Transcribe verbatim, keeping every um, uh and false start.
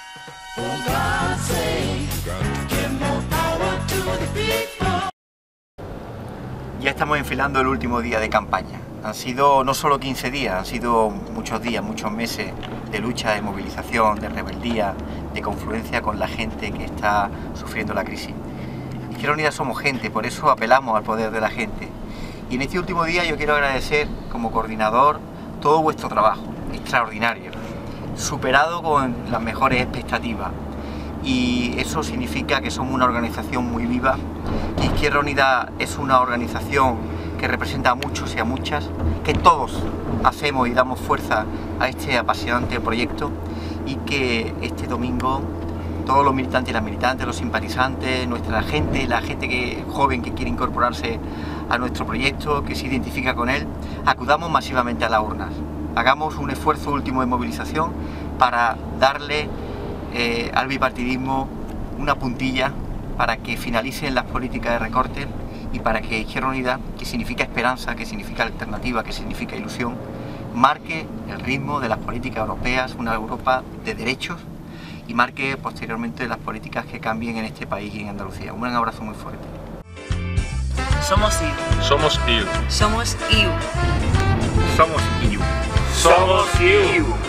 Ya estamos enfilando el último día de campaña. Han sido no solo quince días, han sido muchos días, muchos meses de lucha, de movilización, de rebeldía, de confluencia con la gente que está sufriendo la crisis. Izquierda Unida somos gente, por eso apelamos al poder de la gente. Y en este último día yo quiero agradecer como coordinador todo vuestro trabajo, extraordinario, superado con las mejores expectativas. Y eso significa que somos una organización muy viva, que Izquierda Unida es una organización que representa a muchos y a muchas, que todos hacemos y damos fuerza a este apasionante proyecto y que este domingo todos los militantes y las militantes, los simpatizantes, nuestra gente, la gente que, joven que quiere incorporarse a nuestro proyecto, que se identifica con él, acudamos masivamente a las urnas. Hagamos un esfuerzo último de movilización para darle eh, al bipartidismo una puntilla para que finalicen las políticas de recorte y para que Izquierda Unida, que significa esperanza, que significa alternativa, que significa ilusión, marque el ritmo de las políticas europeas, una Europa de derechos, y marque posteriormente las políticas que cambien en este país y en Andalucía. Un gran abrazo muy fuerte. Somos I U. Somos I U. Somos I U. Somos I U. Somos I U.